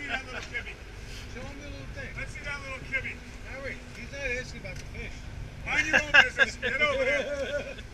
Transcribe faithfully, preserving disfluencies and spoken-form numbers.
see that little kibby. Show him the little thing. Let's see that little kibby. Harry, he's not asking about the fish. Mind your own business. Get over there.